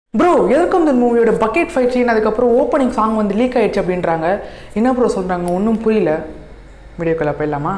Bro எதற்கும் இந்த மூவியோட பக்கெட் ஃபைட் சீன் அதுக்கப்புறம் ஓப்பனிங் சாங் வந்து லீக் ஆகிடுச்சு அப்படின்றாங்க. என்ன ப்ரோ சொல்கிறாங்க ஒன்றும் புரியல. வீடியோக்குள்ளே போயிடலாமா?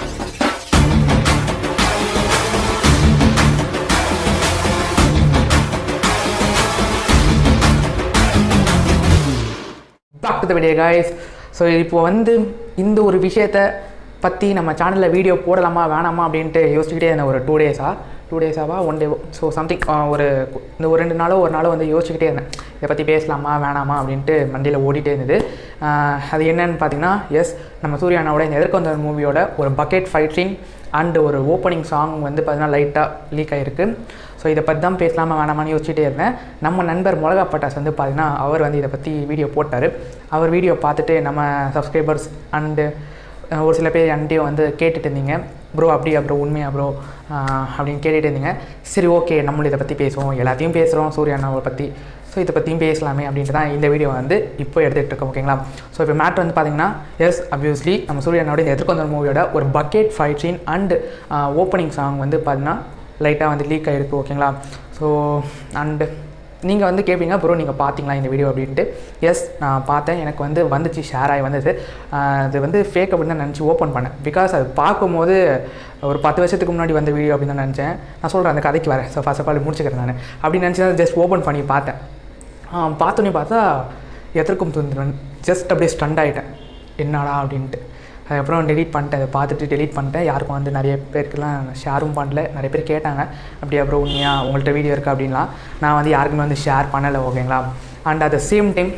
Back to the video guys. So இப்போ வந்து இந்த ஒரு விஷயத்தை பற்றி நம்ம சேனலில் வீடியோ போடலாமா வேணாமா அப்படின்ட்டு யோசிச்சுக்கிட்டே இருந்தேன். ஒரு 2 டேஸாவா 1 டே ஸோ சம்திங் இந்த ஒரு 2 நாளோ வந்து யோசிச்சுக்கிட்டே இருந்தேன். இதை பற்றி பேசலாமா வேணாமா அப்படின்ட்டு மண்டியில் ஓடிட்டே இருந்தது. அது என்னன்னு பார்த்தீங்கன்னா, எஸ் நம்ம சூர்யானோட இந்த எதற்கும் அந்த மூவியோட ஒரு பக்கெட் ஃபைட் சீன் அண்டு ஒரு ஓப்பனிங் சாங் வந்து பார்த்தீங்கன்னா லைட்டாக லீக் ஆகிருக்கு. ஸோ இதை பற்றி தான் பேசலாமா வேணாமான்னு யோசிச்சுட்டே இருந்தேன். நம்ம நண்பர் மிளகா பட்டாஸ் வந்து பார்த்தீங்கன்னா அவர் வந்து இதை பற்றி வீடியோ போட்டார். அவர் வீடியோ பார்த்துட்டு நம்ம சப்ஸ்கிரைபர்ஸ் அண்டு ஒரு சில பேர் என்கிட்டயும் வந்து கேட்டுட்டு இருந்தீங்க, ப்ரோ அப்படியா ப்ரோ உண்மையா ப்ரோ அப்படின்னு கேட்டுட்டு இருந்தீங்க. சரி ஓகே நம்மளும் இதை பற்றி பேசுவோம், எல்லாத்தையும் பேசுகிறோம் சூர்யானாவை பற்றி, ஸோ இதை பற்றியும் பேசலாமே அப்படின்ட்டு தான் இந்த வீடியோ வந்து இப்போ எடுத்துகிட்டு இருக்கோம். ஓகேங்களா? ஸோ இப்போ மேட்ரு வந்து பார்த்தீங்கன்னா, எஸ் அப்வியஸ்லி நம்ம சூர்யானோட இந்த எதற்கும் அந்த மூவியோட ஒரு bucket fight scene and opening song வந்து பார்த்தீங்கன்னா லைட்டாக வந்து லீக் ஆகிருக்கு. ஓகேங்களா? ஸோ அண்டு நீங்கள் வந்து கேட்பீங்க, ப்ரோ நீங்கள் பார்த்தீங்களா இந்த வீடியோ அப்படின்ட்டு. எஸ் நான் பார்த்தேன், எனக்கு வந்து வந்துச்சு, ஷேர் ஆகி வந்தது. அது வந்து ஃபேக் அப்படின்னு தான் நினச்சி ஓப்பன் பண்ணேன். பிகாஸ் அது பார்க்கும்போது ஒரு 10 வருஷத்துக்கு முன்னாடி வந்த வீடியோ அப்படின்னு தான் நினச்சேன். நான் சொல்கிறேன் அந்த கதைக்கு வரேன். ஸோ ஃபர்ஸ்ட் ஆஃப் ஆல் முடிச்சுக்கிறேன் நான் அப்படின்னு நினச்சி தான் ஜஸ்ட் ஓப்பன் பண்ணி பார்த்தேன். பார்த்தோன்னே பார்த்தா எதற்கும் துணிந்தவன் ஜஸ்ட் அப்படியே ஸ்டண்ட் ஆகிட்டேன், என்னடா அப்படின்ட்டு. அதுக்கப்புறம் டெலீட் பண்ணிட்டேன். அதை பார்த்துட்டு டெலீட் பண்ணிட்டேன். யாருக்கும் வந்து நிறைய பேருக்குலாம் ஷேரும் பண்ணல. நிறைய பேர் கேட்டாங்க, அப்படியே அப்புறம் உண்மையா உங்கள்கிட்ட வீடியோ இருக்குது அப்படின்லாம். நான் வந்து யாருக்குமே வந்து ஷேர் பண்ணலை. ஓகேங்களா? And at the same time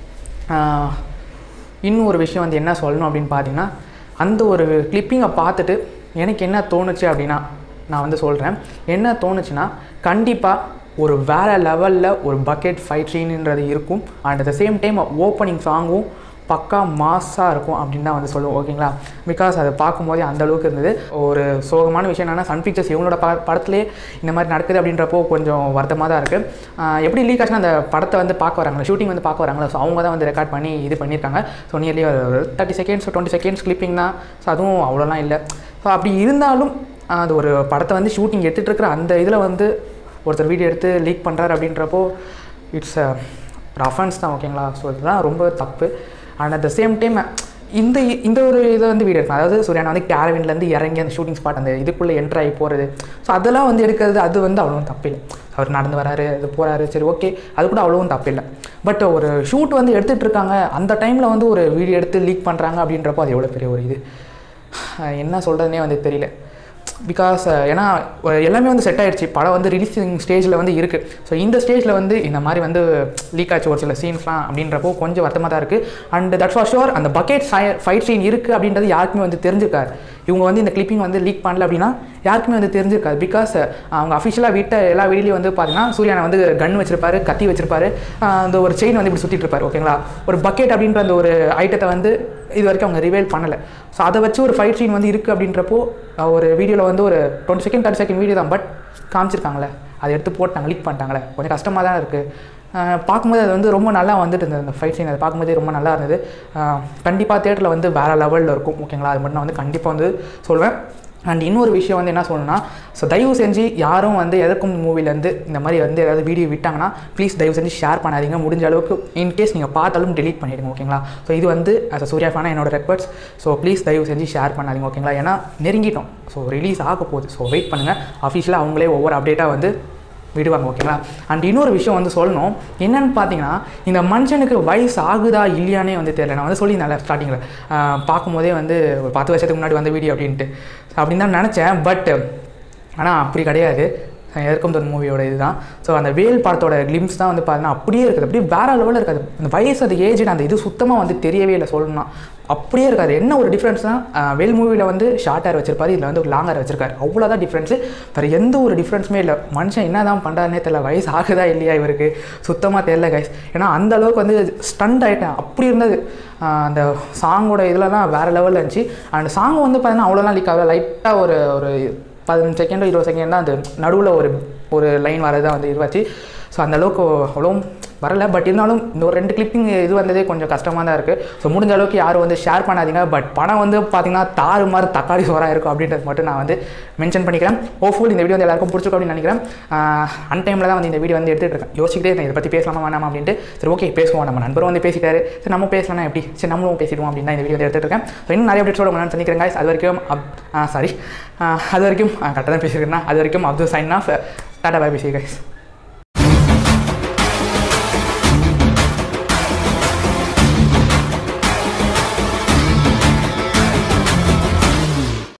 இன்னும் ஒரு விஷயம் வந்து என்ன சொல்லணும் அப்படின்னு பார்த்தீங்கன்னா, அந்த ஒரு கிளிப்பிங்கை பார்த்துட்டு எனக்கு என்ன தோணுச்சு அப்படின்னா நான் வந்து சொல்கிறேன். என்ன தோணுச்சுன்னா, கண்டிப்பாக ஒரு வேறு லெவலில் ஒரு பக்கெட் ஃபைட் சீனுன்றது இருக்கும். And at the same time opening சாங்கும் பக்கா மாஸாக இருக்கும் அப்படின்னு தான் வந்து சொல்லுவோம். ஓகேங்களா? பிகாஸ் அதை பார்க்கும்போதே அந்தளவுக்கு இருந்தது. ஒரு சோகமான விஷயம் என்னென்னா, சன் பிக்சர்ஸ் இவங்களோட படத்துலேயே இந்த மாதிரி நடக்குது அப்படின்றப்போ கொஞ்சம் வருத்தமாக தான் இருக்குது. எப்படி லீக் ஆச்சுன்னா, அந்த படத்தை வந்து பார்க்க வராங்களா, ஷூட்டிங் வந்து பார்க்க வராங்களா, ஸோ அவங்க தான் வந்து ரெக்கார்ட் பண்ணி இது பண்ணியிருக்காங்க. ஸோ நியர்லி ஒரு 30 செகண்ட்ஸ் 20 செகண்ட்ஸ் கிளிப்பிங் தான். ஸோ அதுவும் அவ்வளோலாம் இல்லை. ஸோ அப்படி இருந்தாலும் அது ஒரு படத்தை வந்து ஷூட்டிங் எடுத்துகிட்டு இருக்கிற அந்த இதில் வந்து ஒருத்தர் வீடியோ எடுத்து லீக் பண்ணுறாரு அப்படின்றப்போ இட்ஸ் ஒரு அஃபென்ஸ் தான். ஓகேங்களா? ஸோ இதுதான் ரொம்ப தப்பு. And at the same time இந்த ஒரு இதை வந்து வீடியோ எடுக்கலாம். அதாவது சூர்யானா வந்து கேரவின்லேருந்து இறங்கி அந்த ஷூட்டிங் ஸ்பாட் அந்த இதுக்குள்ளே என்ட்ரு ஆகி போகிறது, ஸோ அதெல்லாம் வந்து எடுக்கிறது அது வந்து அவ்வளோவும் தப்பில்லை. அவர் நடந்து வராரு, அது போகிறாரு, சரி ஓகே, அது கூட அவ்வளோவும் தப்பில்லை. பட் ஒரு ஷூட் வந்து எடுத்துகிட்டு இருக்காங்க, அந்த டைமில் வந்து ஒரு வீடியோ எடுத்து லீக் பண்ணுறாங்க அப்படின்றப்போ அது எவ்வளோ பெரிய ஒரு இது, என்ன சொல்கிறதுனே வந்து தெரியல. பிகாஸ் ஏன்னா எல்லாமே வந்து செட் ஆகிடுச்சு, படம் வந்து ரிலீஸிங் ஸ்டேஜில் வந்து இருக்குது. ஸோ இந்த ஸ்டேஜில் வந்து இந்த மாதிரி வந்து லீக் ஆச்சு ஒரு சில சீன்ஸ்லாம் அப்படின்றப்போ கொஞ்சம் வருத்தமாக தான் இருக்குது. அண்ட் தட்ஸ் ஃபார் ஷுர் அந்த பக்கெட் ஃபைட் சீன் இருக்குது அப்படின்றது யாருக்குமே வந்து தெரிஞ்சிருக்காரு. இவங்க வந்து இந்த கிளிப்பிங் வந்து லீக் பண்ணல அப்படின்னா யாருக்குமே வந்து தெரிஞ்சிருக்காது. பிகாஸ் அவங்க அஃபிஷியலாக விட்ட எல்லா வீடியோலையும் வந்து பார்த்தீங்கன்னா சூர்யானை வந்து கன் வச்சிருப்பாரு, கத்தி வச்சிருப்பாரு, அந்த ஒரு செயின் வந்து இப்படி சுற்றிட்டு இருப்பார். ஓகேங்களா? ஒரு பக்கெட் அப்படின்ற அந்த ஒரு ஐட்டத்தை வந்து இது வரைக்கும் அவங்க ரிவீல் பண்ணலை. ஸோ அதை வச்சு ஒரு ஃபைட் சீன் வந்து இருக்குது அப்படின்றப்போ ஒரு வீடியோவில் வந்து ஒரு 20 செகண்ட் 30 செகண்ட் வீடியோ தான், பட் காமிச்சிருக்காங்களே, அதை எடுத்து போட்டாங்க, லீக் பண்ணிட்டாங்களே, கொஞ்சம் கஷ்டமாக தான் இருக்குது. பார்க்கும்போது அது வந்து ரொம்ப நல்லா வந்துட்டு இருந்தது. அந்த ஃபைட் சீன் அதை பார்க்கும்போதே ரொம்ப நல்லா இருந்தது. கண்டிப்பாக தேட்டரில் வந்து வேறு லெவலில் இருக்கும். ஓகேங்களா? அது மட்டும் நான் வந்து கண்டிப்பாக வந்து சொல்வேன். அண்ட் இன்னொரு விஷயம் வந்து என்ன சொல்லணும்னா, ஸோ தயவு செஞ்சு யாரும் வந்து எதற்கும் மூவிலேருந்து இந்த மாதிரி வந்து ஏதாவது வீடியோ விட்டாங்கன்னா ப்ளீஸ் தயவு செஞ்சு ஷேர் பண்ணாதீங்க. முடிஞ்ச அளவுக்கு இன்கேஸ் நீங்கள் பார்த்தாலும் டெலீட் பண்ணிவிடுங்க. ஓகேங்களா? ஸோ இது வந்து அஸ் அ சூர்யா ஃபேனாக என்னோட ரெக்வெஸ்ட். ஸோ ப்ளீஸ் தயவு செஞ்சு ஷேர் பண்ணாதீங்க. ஓகேங்களா? ஏன்னா நெருங்கிட்டோம், ஸோ ரிலீஸ் ஆக போகுது. ஸோ வெயிட் பண்ணுங்கள், அஃபிஷியலாக அவங்களே ஒவ்வொரு அப்டேட்டாக வந்து விடுவாங்க. ஓகேங்களா? அண்ட் இன்னொரு விஷயம் வந்து சொல்லணும், என்னென்னு பார்த்தீங்கன்னா, இந்த மனுஷனுக்கு வயசு ஆகுதா இல்லையானே வந்து தெரியல. நான் வந்து சொல்லியிருந்தேன் ஸ்டார்டிங்கில் பார்க்கும்போதே வந்து ஒரு 10 வருஷத்துக்கு முன்னாடி வந்த வீடியோ அப்படின்ட்டு அப்படின்னு தான் நினச்சேன். பட் ஆனால் அப்படி கிடையாது. எதற்கும் ஒரு மூவியோட இதுதான். ஸோ அந்த வேல் படத்தோட கிளிம்ஸ் தான் வந்து பார்த்தீங்கன்னா அப்படியே இருக்குது, அப்படியே வேறு லெவலில் இருக்காது. அந்த வயசு அது ஏஜ் அந்த இது சுத்தமாக வந்து தெரியவே இல்லை சொல்லணும்னா, அப்படியே இருக்காது. என்ன ஒரு டிஃப்ரென்ஸ்னால் வேல் மூவியில் வந்து ஷார்ட் ஹேர் வச்சிருப்பாரு, இதில் வந்து ஒரு லாங் ஹேர் வச்சிருக்காரு, அவ்வளோதான் டிஃப்ரென்ஸு. வேறு எந்த ஒரு டிஃப்ரென்ஸுமே இல்லை. மனுஷன் என்ன தான் பண்ணுறாருனே தெரியல, வயசு ஆகுதா இல்லையா இவருக்கு சுத்தமாக தெரியல கைஸ். ஏன்னா அந்தளவுக்கு வந்து ஸ்டண்ட் ஆகிட்டேன், அப்படி இருந்தது. அந்த சாங்கோட இதெல்லாம் வேறு லெவலில் இருந்துச்சு. அந்த சாங் வந்து பார்த்தீங்கன்னா அவ்வளோலாம் லீக் ஆகல, லைட்டாக ஒரு 15 செகண்டோ 20 செகண்ட் தான் அந்த நடுவில் ஒரு லைன் வரது தான் வந்து இதுவாச்சு. ஸோ அந்தளவுக்கு அவ்வளோ வரல. பட் இருந்தாலும் இந்த ஒரு 2 கிளிப்பிங் இது வந்ததே கொஞ்சம் கஷ்டமாக தான் இருக்குது. ஸோ முடிஞ்ச அளவுக்கு யாரும் வந்து ஷேர் பண்ணாதீங்க. பட் பணம் வந்து பார்த்தீங்கன்னா தாறு மாதிரி தக்காளி சோறாக இருக்கும் அப்படின்றது மட்டும் நான் வந்து மென்ஷன் பண்ணிக்கிறேன். ஹோப்ஃபுல் இந்த வீடியோ வந்து எல்லாருக்கும் பிடிச்சிருக்கும் அப்படின்னு நினைக்கிறேன். அன்டைமில் தான் வந்து இந்த வீடியோ வந்து எடுத்துகிட்டு இருக்கேன். யோசிக்கிட்டே இருந்தேன் இதை பற்றி பேசலாமா வேணாமா அப்படின்ட்டு. சரி ஓகே பேசுவோம், நம்ம நண்பரும் வந்து பேசிட்டாரு, சரி நம்ம பேசலாம் எப்படி, சரி நம்மளும் பேசிடுவோம் அப்படின்னு தான் இந்த வீடியோ வந்து எடுத்துகிட்டு இருக்கேன். ஸோ இன்னும் நிறைய அப்டேட்ஸோட நான் சந்திக்கிறேன் guys. அது வரைக்கும் கரெக்டாக தான் பேசியிருக்கேன்னா அது வரைக்கும் Abdul sign off. Tata bye பேசி guys.